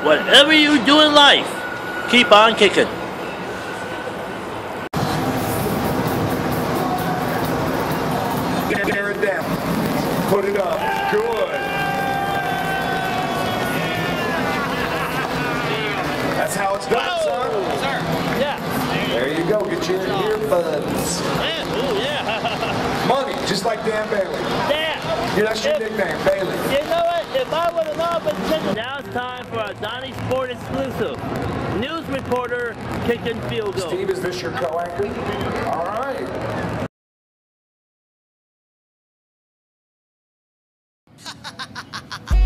Whatever you do in life, keep on kicking. Tear it down. Put it up. Good. That's how it's done, son. Sir. Yeah. There you go. Get your earbuds. Yeah. Ooh, yeah. Money, just like Dan Bailey. Yeah. Yeah, that's your nickname, Bailey. You know what? If I would have known, but kicking. Now it's time for our Donnie Sport exclusive. News reporter kicking field goal. Steve, is this your co-acting? All right.